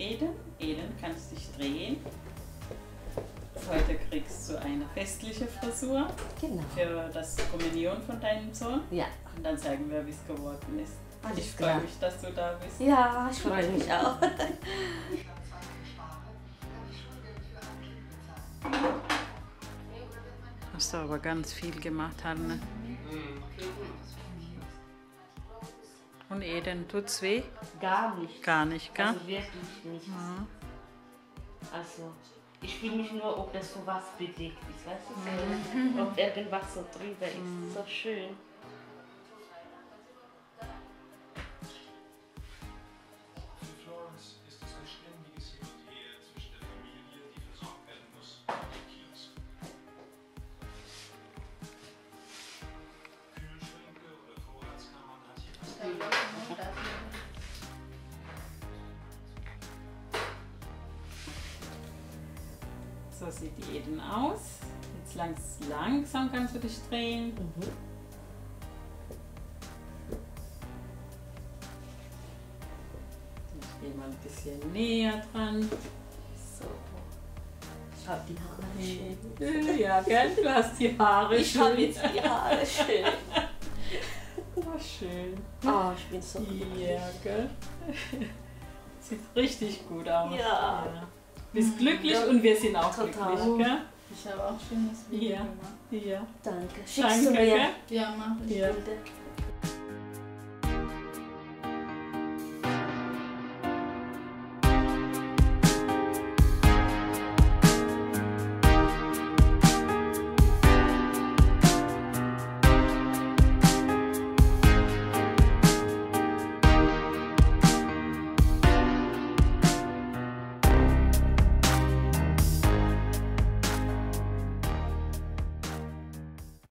Eden. Eden, kannst dich drehen. Heute kriegst du eine festliche Frisur. Genau. Für das Kommunion von deinem Sohn. Ja. Und dann zeigen wir, wie es geworden ist. Alles Ich klar. freue mich, dass du da bist. Ja, ich freue mich auch. Hast du aber ganz viel gemacht, Hanne. Und Eden, tut's weh? Gar nicht. Gar nicht, gell? Also wirklich nicht. Mhm. Also, ich fühle mich nur, ob das so was bedeckt ist, weißt du? Ob irgendwas so drüber ist. So schön. Für Florence ist es ein ständiges Hin und Her zwischen der Familie, die versorgt werden muss, und dem Kiosk. Kühlschränke oder Vorratskammern hat hier fast So sieht die Eden aus. Jetzt langsam kannst du dich drehen. Ich gehe mal ein bisschen näher dran. So. Ich habe die Haare schön. Ja, gell? Du hast die Haare Ich habe jetzt die Haare schön. Oh, schön. Oh, ich bin so glücklich. Ja, gell? Sieht richtig gut aus. Ja. Du bist glücklich und wir sind auch Total. glücklich, gell? Ich habe auch schönes Video Ja. gemacht. Ja. Danke. Danke, Schickst du mir gell? Ja, mach ich. Ja. Bilder?